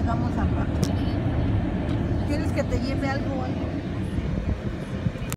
llegamos al rato. ¿Quieres que te lleve algo o algo?